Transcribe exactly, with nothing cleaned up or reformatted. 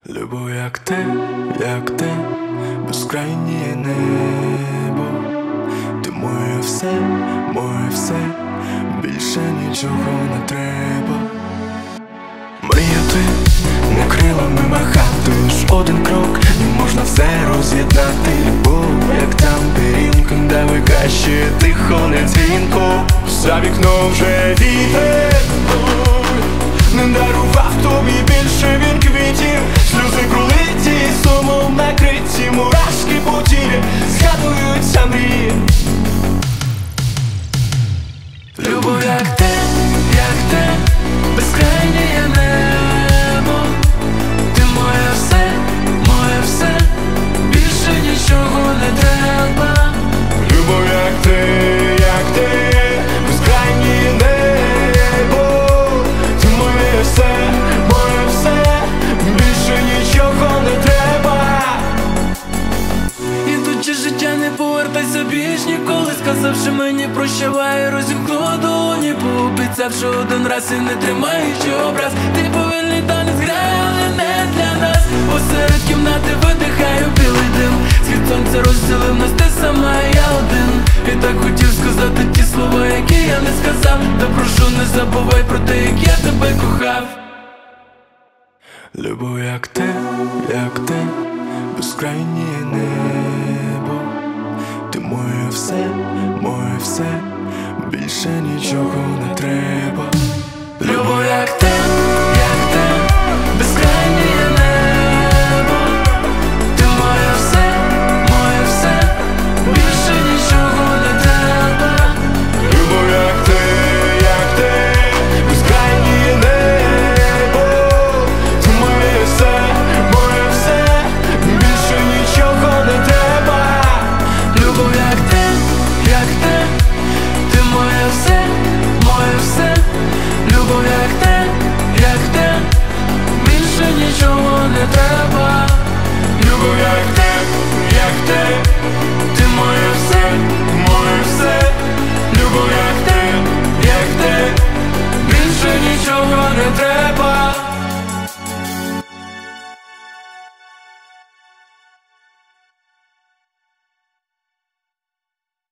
Любов, як ти, як ти, безкрайнє небо. Ти моє все, моє все, більше нічого не треба. Мріяти, не крилами махати, лиш один крок, і можна все роз'єднати. Любов, як там пірінка, де викащує тихо, не дзвінко. За вікном вже вітер, не дарував тобі більше він квітів. Сльози пролиті, сумом накриті, мурашки по тілі згадуються мрії. Любов, як ти, як ти, безкрайнє небо. Ти моє все, моє все, більше нічого не треба. Любов, як ти, як ти, безкрайнє небо. Ти моє все, моє все, більше нічого не треба. Ідучи життя, не повертайся більш ніколи. Сказавши мені прощавай, розімкнула долоні, пообіцявши один раз і не тримаючи образ. Ти повільний танець грає, але не для нас. Посеред кімнати видихаю білий дим. Схід сонця розділив нас, ти сама і я один. І так хотів сказати ті слова, які я не сказав. Та прошу, не забувай про те, як я тебе кохав. Любов, як ти, як ти, безкрайнє небо. Ти моє все, моє все, більше нічого не треба.